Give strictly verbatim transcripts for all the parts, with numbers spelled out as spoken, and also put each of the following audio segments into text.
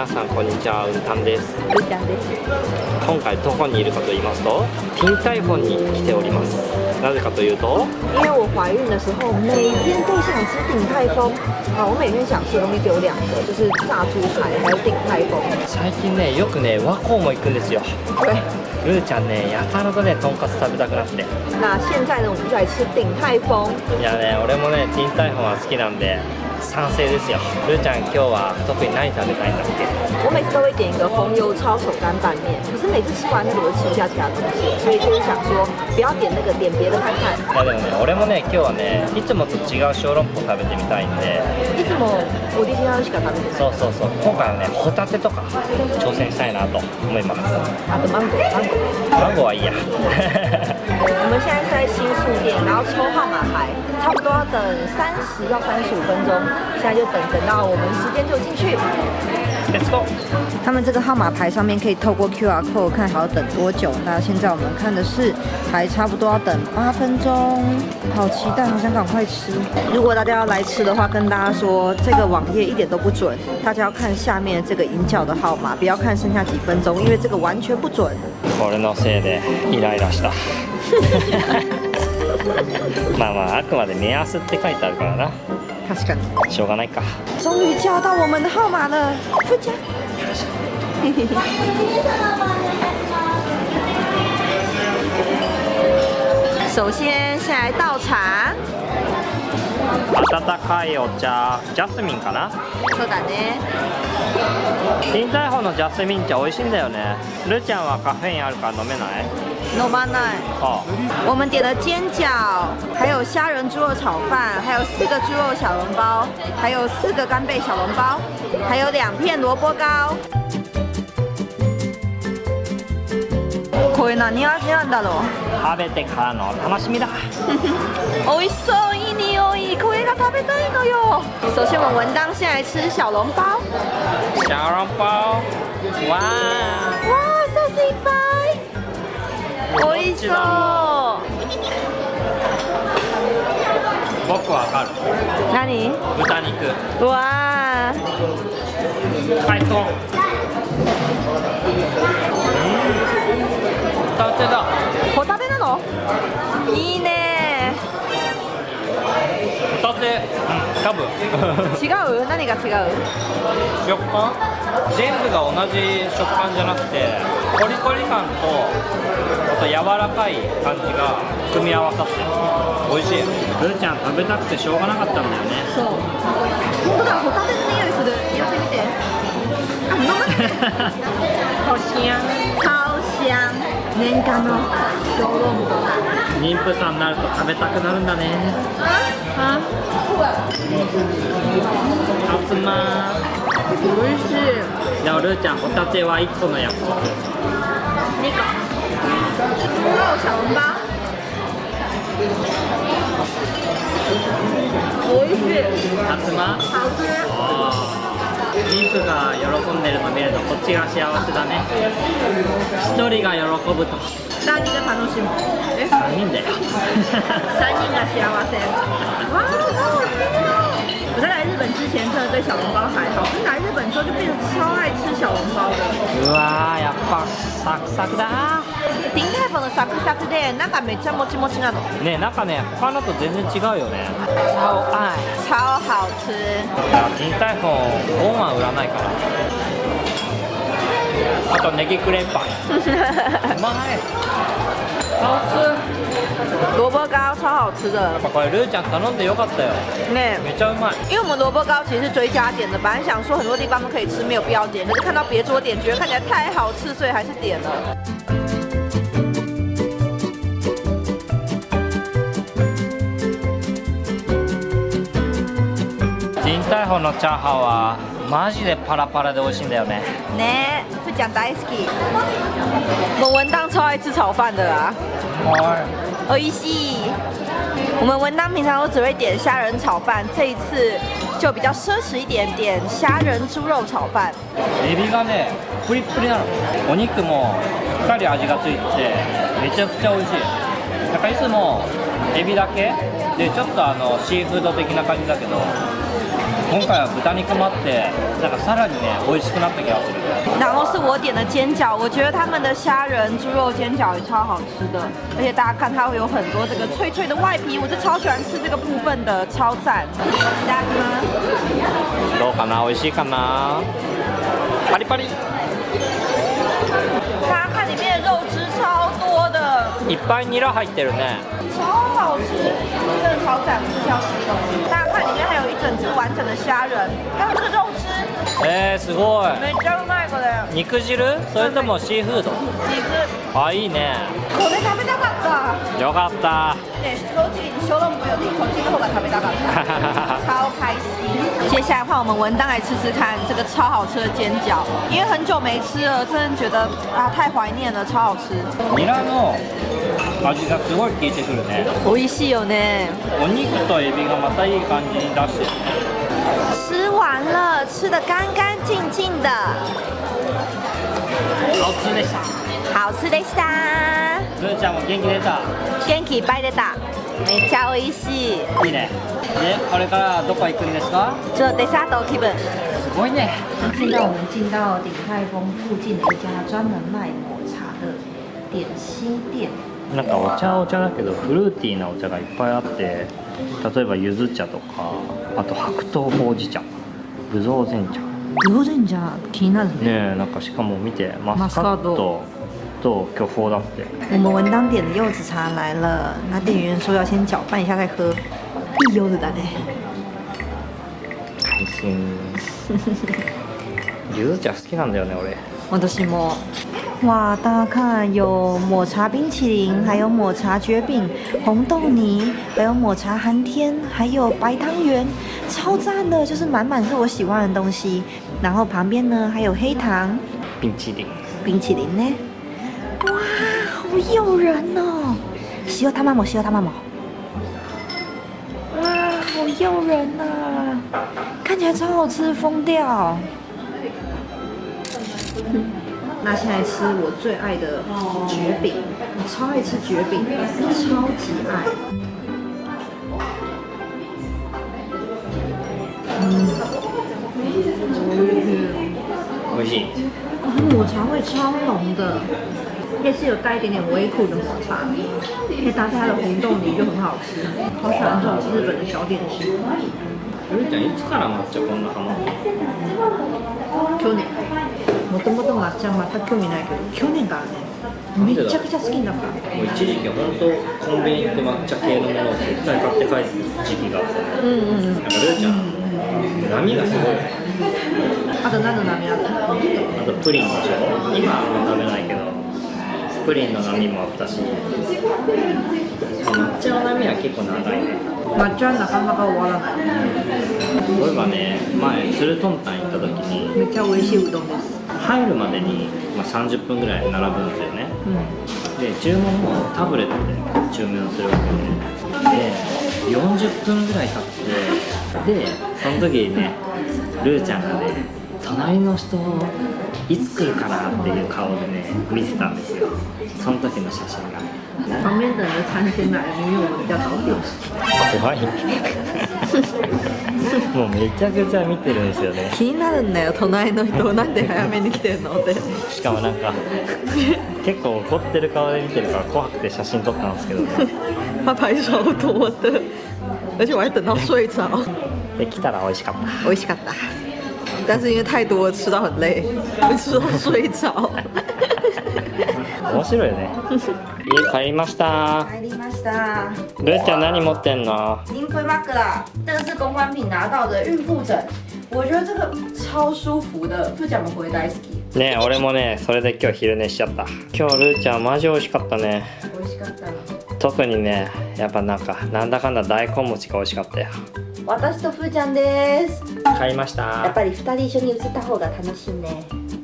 皆さんこんにちは、うんたんです。 るーちゃんです。 今回どこにいるかと言いますと、ティンタイフォンに来ております。なぜかというと， 因为我怀孕的时候，每天都想吃鼎泰丰。啊，我每天想吃的东西只有两个，就是炸猪排还有鼎泰丰。 最近ね、よくね、和光も行くんですよ。 对。 るーちゃんね、やたらとね、とんかつ食べたくなって。 那现在呢，我们就来吃鼎泰丰。 いやね、俺もね、ティンタイフォンは好きなんで。賛成ですよ。るーちゃん今日は特に何食べたいんだっけ？ 我每次都会点一个红油抄手干拌面，可是每次吃完那个我就吃不下其他东西，所以就是想说不要点那个，点别的看看。 いやでもね、俺もね今日はねいつもと違う小籠包食べてみたいんで。 いつもオリジナルしか食べてない。 そうそうそう。今回はねホタテとか挑戦したいなと思います。 あとマンゴー、マンゴー。 マンゴーはいいや。 我们现在是在新宿店，然后抽号码牌，差不多要等三十到三十五分钟。现在就等等到我们时间就进去。 Let's go。 他们这个号码牌上面可以透过 Q R code 看还要等多久。那现在我们看的是还差不多要等八分钟，好期待，好想赶快吃。如果大家要来吃的话，跟大家说这个网页一点都不准，大家要看下面这个引脚的号码，不要看剩下几分钟，因为这个完全不准。 俺のせいでイライラした。まあまああくまで目安って書いてあるからな。 確かに。 しょうがないか。 终于叫到我们的号码了，夫家。首先，先来倒茶。 温かいお茶、ジャスミンかな。 そうだね。 ティンタイフォンのジャスミン茶美味しいんだよね。るーちゃんはカフェインあるから飲めない？ 飲まない。 哦。 我们点了煎饺，还有虾仁猪肉炒饭，还有四个猪肉小笼包，还有四个干贝小笼包，还有两片萝卜糕。これ何味なんだろう？ 食べてからの楽しみだ。 美味しそう、いい匂い。これが食べたいのよ。首先我们文当先来吃小笼包。 小笼包。哇。 哇，ソースいっぱい。美味しそう。 僕わかる。 何？ 豚肉。 わあ。 最高。ホタテだ。 ホタテなの？いいね。 ホタテ。うん、多分。 違う？何が違う？ 食感？全部が同じ食感じゃなくて、コリコリ感とあと柔らかい感じが組み合わさって美味しい。るーちゃん食べたくてしょうがなかったんだよね。 そう。本当だ、ホタテの匂いする。やってみて。あ、飲まない。 好香。 超香。年間の小籠包。 妊婦さんになると食べたくなるんだね。 あ、 あつま。 美味しい。 じゃあるーちゃんホタテはいっこの約束。 にこ。猪肉小笼包。美味しい。 あつま。 好吃。 妊婦が喜んでるの見るとこっちが幸せだね。一人が喜ぶと三人が楽しむ。え？ 三人だよ。 三人が幸せ。哇，好好吃哦！我在来日本之前真的对小笼包还好，可是来日本之后就变得超爱吃小笼包的。 うわー、やっぱサクサクだ。 鼎泰丰のサクサクで中めっちゃもちもちなの。 ね、なんかね他のと全然違うよね。超愛。 超好吃。 いや、鼎泰豐ごま売らないから。あとネギクレーパー。うまい。好吃。 萝卜糕超好吃的。 やっぱこれルーちゃん頼んでよかったよ。 ね， めっちゃうまい。 因为我们萝卜糕其实是追加点的，本来想说很多地方都可以吃，没有必要点，可是看到别桌点，觉得看起来太好吃，所以还是点了。 鼎泰豐のチャーハンはマジでパラパラで美味しいんだよね。 ね，是讲大好き。我文当超爱吃炒饭的啦。美味しい。我们文当平常都只会点虾仁炒饭，这一次就比较奢侈一点，点虾仁猪肉炒饭。 エビがね、プリップリなの。お肉もしっかり味がついてて、めちゃくちゃ美味しい。なんかいつもエビだけでちょっとあのシーフード的な感じだけど、 今回は豚肉もあってなんかさらにね美味しくなった気がする。 然后是我点的煎饺，我觉得他们的虾仁猪肉煎饺也超好吃的，而且大家看它会有很多这个脆脆的外皮，我就超喜欢吃这个部分的，超赞。いただきます。 どうかな、美味しいかな。パリパリ。 大家看里面的肉汁超多的， いっぱいニラ入ってるね。 超好吃，真的超赞，不是要形容。大家看里面还有一整只完整的虾仁，还有这个肉汁。 えー、すごい。 めっちゃうまいこれ。 肉汁？それともシーフード？ 肉。 あ、いいね。 これ食べたかった。 よかった。 对，手机小笼包有点口金的后把它被打倒，超开心。接下来换我们文当来吃吃看这个超好吃的煎饺，因为很久没吃了，真的觉得啊太怀念了，超好吃。 ニラの味がすごい効いてくるね。 美味しいよね。 お肉とエビがまたいい感じに出してる。 吃完了，吃得干干净净的。 好吃でした。 好吃でした。 ルーちゃんも元気出た。 元気いっぱい出た。めっちゃ美味しい。 いいね。で、これからどこ行くんですか？ 做デザート気分。 すごいね。 现在我们进到鼎泰丰附近的一家专门卖抹茶的点心店。 なんかお茶はお茶だけどフルーティーなお茶がいっぱいあって、例えば柚子茶とか、あと白桃ほうじ茶、ぶどう煎茶。ぶどう煎茶気になるね。ねえ、なんかしかも見てマスカットと巨峰だって。 我们文当点的柚子茶来了，那店员说要先搅拌一下再喝。いい柚子だね。 開心。柚子茶好きなんだよね俺。 私も。哇，大家看，有抹茶冰淇淋，还有抹茶蕨饼、红豆泥，还有抹茶寒天，还有白汤圆，超赞的，就是满满是我喜欢的东西。然后旁边呢还有黑糖冰淇淋， 冰淇淋呢，哇，好诱人哦！塩玉も塩玉も，哇，好诱人啊！看起来超好吃，疯掉。那现在吃我最爱的蕨饼，我超爱吃蕨饼，超级爱。嗯， 美味しい。 抹茶味超浓的，也是有带一点点微苦的抹茶，可以搭配它的红豆泥就很好吃。好喜欢这种日本的小点心。 ルーちゃんいつから抹茶こんなハマった？ 去年。もともと抹茶全く興味ないけど、去年からね、めちゃくちゃ好きになった。 もう一時期本当コンビニ行って抹茶系のものを絶対買って帰る時期があったね。うんうん。なんかルーちゃん、波がすごいね。 あと何の波あった？ あとプリンでしょ。今はあんま食べないけど、プリンの波もあったし、抹茶の波は結構長いね。 抹茶はなかなか終わらない。 例えばね、前ツルトンタン行った時に、 めっちゃ美味しいうどんです。 入るまでに、まあ、さんじゅっぷんぐらい並ぶんですよね、うん、で注文もタブレットで注文するわけで、でよんじゅっぷんぐらい経って、でその時にねルーちゃんがね隣の人いつ来るかなっていう顔でね見てたんですよ。その時の写真が旁边等着餐先来，因为我们比较早点。 怖い。もうめちゃくちゃ見てるんですよね。 気になるんだよ、隣の人なんで早めに来てんのって。 しかもなんか結構怒ってる顔で見てるから怖くて写真撮ったんですけどね。 他排超多的，而且我还等到睡着。 で来たら美味しかった。 美味しかった。但是因为太多了，吃到很累，吃到睡着。 面白いよね。家帰りました。 帰りました。 ルーちゃん何持ってんの？ 您推马克啦，这个是公关品拿到的孕妇枕，我觉得这个超舒服的。副讲もこれ大好き。ね、 俺もね、それで今日昼寝しちゃった。今日ルーちゃんマジ美味しかったね。 美味しかった。 特にね、やっぱなんかなんだかんだ大根餅が美味しかったよ。 私とふーちゃんです。 買いました。 やっぱり二人一緒に写った方が楽しいね。さ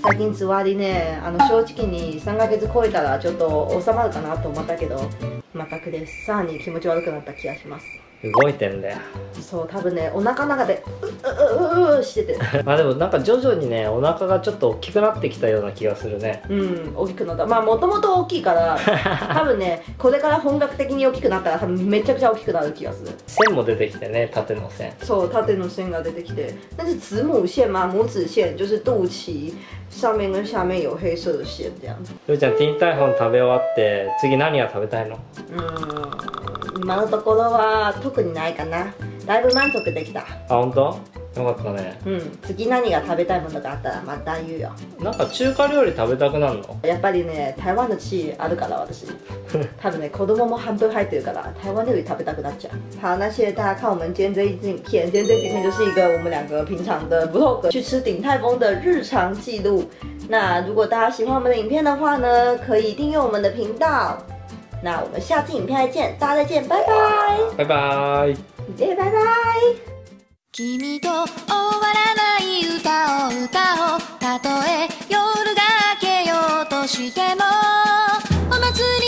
最近つわりね、あの正直にさんかげつ超えたらちょっと収まるかなと思ったけど、全くです。さらに気持ち悪くなった気がします。 動いてんだよ。 そう、多分ね、お腹の中でうううううしててまあでもなんか徐々にね、お腹がちょっと大きくなってきたような気がするね。 うん、大きくなった。まあもともと大きいから多分ね、これから本格的に大きくなったら多分めちゃくちゃ大きくなる気がする。 線も出てきてね、縦の線。 そう、縦の線が出てきて。但是子母線嘛，母子線就是肚脐上面跟下面有黑色的線这样。 ルーちゃん、ティーンタイフォン食べ終わって次何が食べたいの？ うん、今のところは特にないかな。だいぶ満足できた。 あ、本当？よかったね。 うん、次何が食べたいものがあったらまた言うよ。 なんか中華料理食べたくなるの？ やっぱりね、台湾の血あるから私。多分ね、子供も半分入ってるから台湾料理食べたくなっちゃう。好，那谢谢大家看我们今天这一支影片。今天这一支影片就是一个我们两个平常的 vlog 去吃鼎泰丰的日常记录。那如果大家喜欢我们的影片的话呢，可以订阅我们的频道。那我们下次影片再见，大家再见，拜拜， 拜拜。 耶，拜拜。 君と終わらない歌を歌おう。たとえ夜が明けようとしてもお祭り